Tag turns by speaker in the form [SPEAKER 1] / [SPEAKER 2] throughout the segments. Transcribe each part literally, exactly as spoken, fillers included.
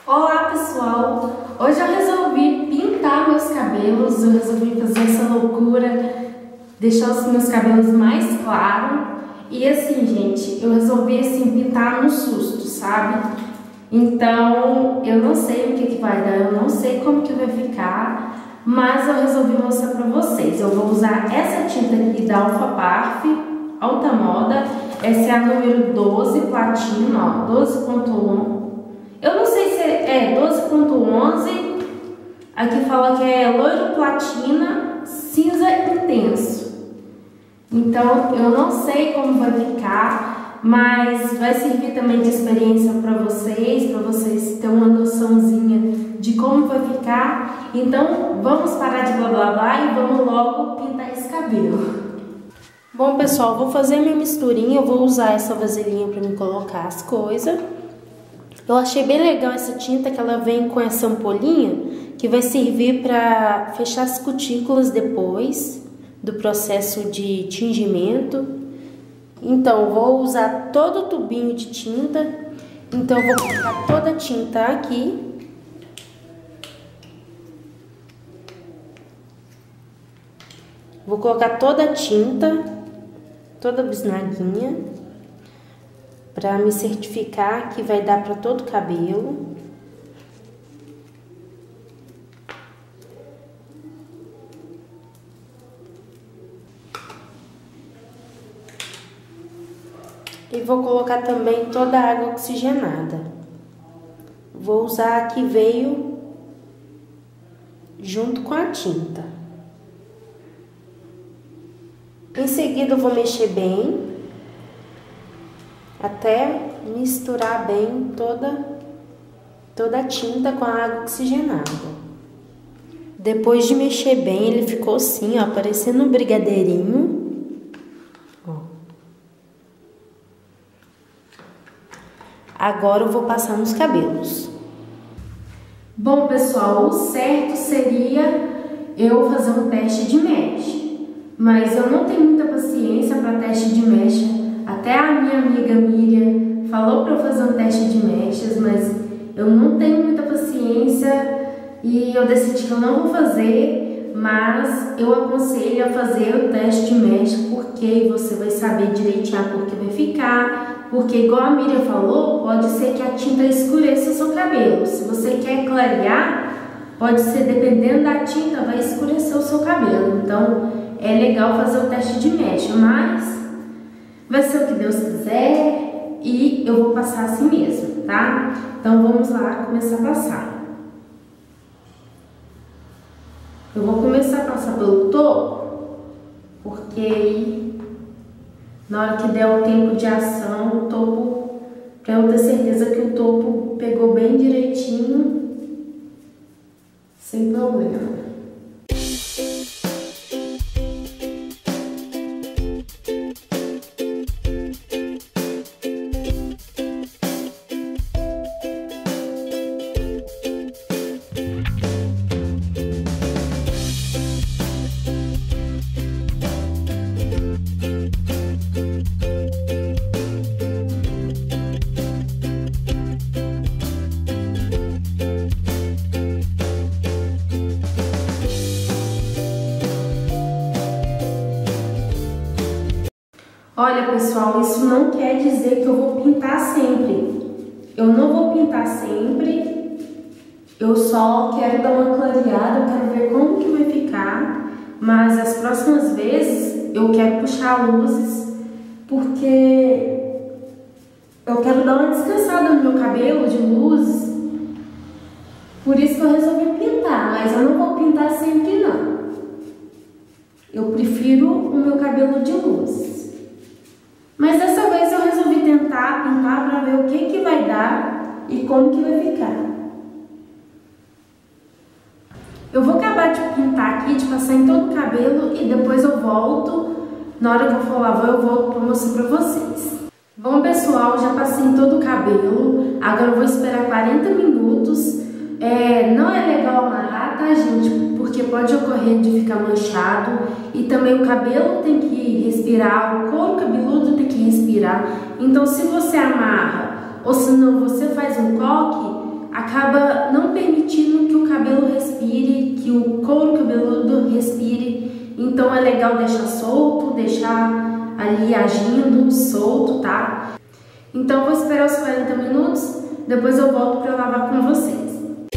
[SPEAKER 1] Olá pessoal, hoje eu resolvi pintar meus cabelos, eu resolvi fazer essa loucura, deixar os meus cabelos mais claros. E assim, gente, eu resolvi assim pintar no susto, sabe? Então, eu não sei o que que vai dar, eu não sei como que vai ficar, mas eu resolvi mostrar pra vocês. Eu vou usar essa tinta aqui da Alpha Parf, alta moda, essa é a número doze platina, ó, doze ponto um. Eu não sei se é doze ponto onze, aqui fala que é loiro platina, cinza intenso. Então, eu não sei como vai ficar, mas vai servir também de experiência para vocês, para vocês terem uma noçãozinha de como vai ficar. Então, vamos parar de blá blá blá e vamos logo pintar esse cabelo. Bom, pessoal, vou fazer minha misturinha, eu vou usar essa vasilhinha para me colocar as coisas. Eu achei bem legal essa tinta, que ela vem com essa ampolinha, que vai servir para fechar as cutículas depois do processo de tingimento. Então, vou usar todo o tubinho de tinta. Então, eu vou colocar toda a tinta aqui. Vou colocar toda a tinta, toda a bisnaguinha, para me certificar que vai dar para todo o cabelo. E vou colocar também toda a água oxigenada. Vou usar a que veio junto com a tinta. Em seguida eu vou mexer bem, até misturar bem toda, toda a tinta com a água oxigenada. Depois de mexer bem, ele ficou assim, ó, parecendo um brigadeirinho. Ó. Agora eu vou passar nos cabelos. Bom, pessoal, o certo seria eu fazer um teste de mecha, mas eu não tenho muita paciência para teste de mecha. Até a minha amiga Miriam falou para eu fazer um teste de mechas, mas eu não tenho muita paciência e eu decidi que eu não vou fazer, mas eu aconselho a fazer o teste de mecha, porque você vai saber direitinho a cor que vai ficar, porque igual a Miriam falou, pode ser que a tinta escureça o seu cabelo. Se você quer clarear, pode ser, dependendo da tinta, vai escurecer o seu cabelo. Então, é legal fazer o teste de mecha, mas vai ser o que Deus quiser e eu vou passar assim mesmo, tá? Então vamos lá começar a passar. Eu vou começar a passar pelo topo, porque aí na hora que der o tempo de ação, o topo, pra eu ter certeza que o topo pegou bem direitinho, sem problema. Olha, pessoal, isso não quer dizer que eu vou pintar sempre. Eu não vou pintar sempre. Eu só quero dar uma clareada, eu quero ver como que vai ficar. Mas as próximas vezes eu quero puxar luzes, porque eu quero dar uma descansada no meu cabelo de luzes. Por isso que eu resolvi pintar, mas eu não vou pintar sempre não. Eu prefiro o meu cabelo de luzes. Mas dessa vez eu resolvi tentar pintar para ver o que que vai dar e como que vai ficar. Eu vou acabar de pintar aqui, de passar em todo o cabelo e depois eu volto. Na hora que eu for lavar eu volto para mostrar para vocês. Bom, pessoal, já passei em todo o cabelo. Agora eu vou esperar quarenta minutos. É, não é legal amarrar, tá, gente? Porque pode ocorrer de ficar manchado. E também o cabelo tem que respirar, o couro cabeludo tem que respirar. Então, se você amarra ou se não você faz um coque, a acaba não permitindo que o cabelo respire, que o couro cabeludo respire. Então é legal deixar solto, deixar ali agindo, solto, tá? Então eu vou esperar os quarenta minutos, depois eu volto para lavar com vocês.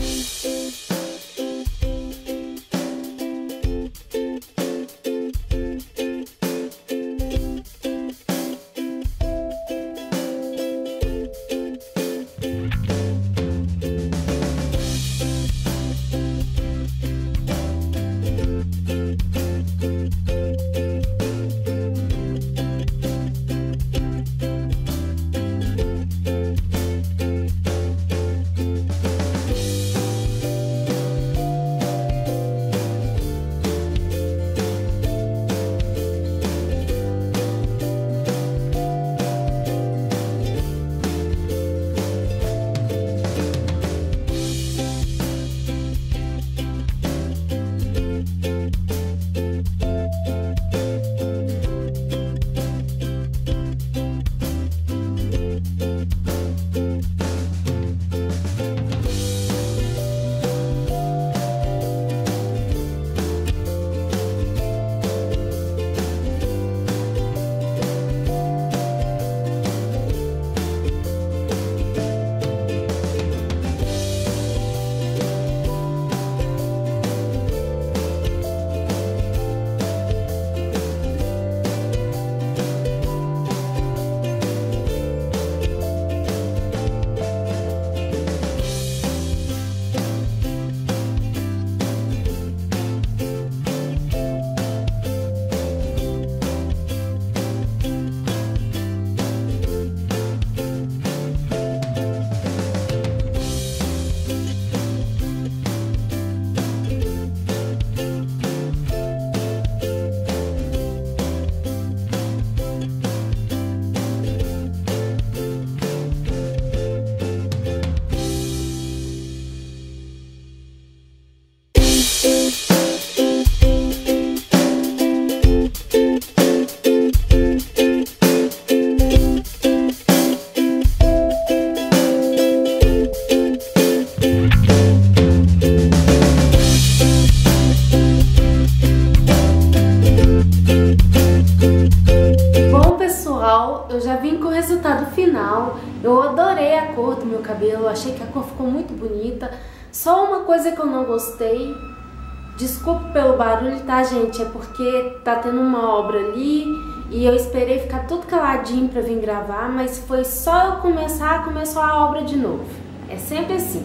[SPEAKER 1] Eu já vim com o resultado final. Eu adorei a cor do meu cabelo, achei que a cor ficou muito bonita. Só uma coisa que eu não gostei, desculpa pelo barulho, tá, gente? É porque tá tendo uma obra ali e eu esperei ficar tudo caladinho pra vir gravar, mas foi só eu começar, começou a obra de novo. É sempre assim.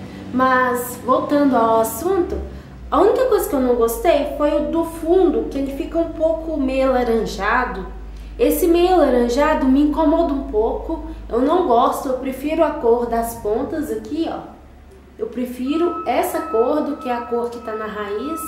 [SPEAKER 1] Mas, voltando ao assunto, a única coisa que eu não gostei foi o do fundo, que ele fica um pouco meio alaranjado. Esse meio alaranjado me incomoda um pouco, eu não gosto, eu prefiro a cor das pontas aqui, ó. Eu prefiro essa cor do que a cor que tá na raiz,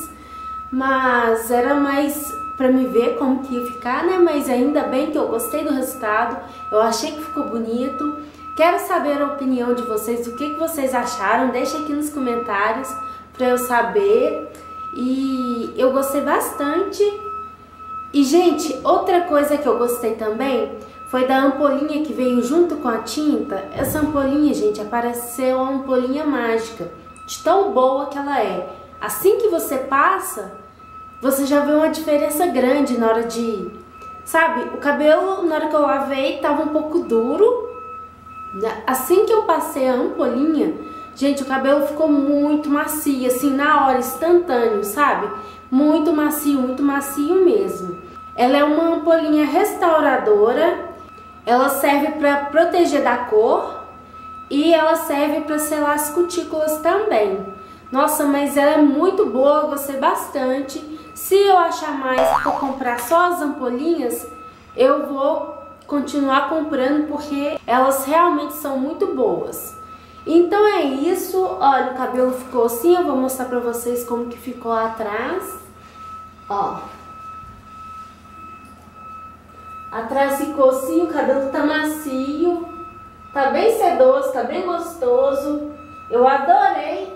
[SPEAKER 1] mas era mais pra me ver como que ia ficar, né? Mas ainda bem que eu gostei do resultado, eu achei que ficou bonito. Quero saber a opinião de vocês, o que, que vocês acharam, deixa aqui nos comentários pra eu saber. E eu gostei bastante. E, gente, outra coisa que eu gostei também foi da ampolinha que veio junto com a tinta. Essa ampolinha, gente, apareceu uma ampolinha mágica, de tão boa que ela é. Assim que você passa, você já vê uma diferença grande na hora de... Sabe, o cabelo, na hora que eu lavei, tava um pouco duro. Assim que eu passei a ampolinha, gente, o cabelo ficou muito macio, assim, na hora, instantâneo, sabe? Muito macio, muito macio mesmo. Ela é uma ampolinha restauradora, ela serve para proteger da cor e ela serve para selar as cutículas também. Nossa, mas ela é muito boa, eu gostei bastante. Se eu achar mais para comprar só as ampolinhas, eu vou continuar comprando porque elas realmente são muito boas. Então é isso, olha, o cabelo ficou assim, eu vou mostrar pra vocês como que ficou atrás. Ó. Atrás ficou assim, o cabelo tá macio, tá bem sedoso, tá bem gostoso. Eu adorei.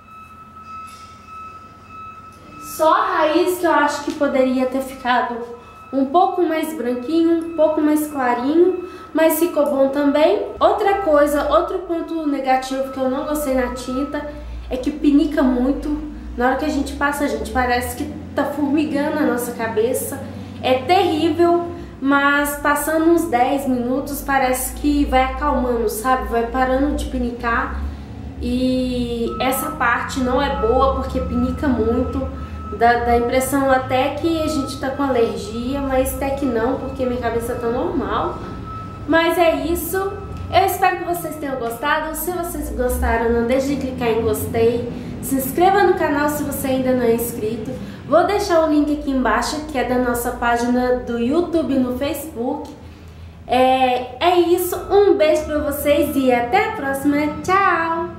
[SPEAKER 1] Só a raiz que eu acho que poderia ter ficado um pouco mais branquinho, um pouco mais clarinho, mas ficou bom também. Outra coisa, outro ponto negativo que eu não gostei na tinta é que pinica muito. Na hora que a gente passa, gente, parece que tá formigando a nossa cabeça. É terrível, mas passando uns dez minutos parece que vai acalmando, sabe? Vai parando de pinicar. E essa parte não é boa porque pinica muito. Dá, dá a impressão até que a gente tá com alergia, mas até que não, porque minha cabeça tá normal. Mas é isso. Eu espero que vocês tenham gostado. Se vocês gostaram, não deixe de clicar em gostei. Se inscreva no canal se você ainda não é inscrito. Vou deixar o link aqui embaixo, que é da nossa página do YouTube no Facebook. É, é isso. Um beijo pra vocês e até a próxima. Tchau!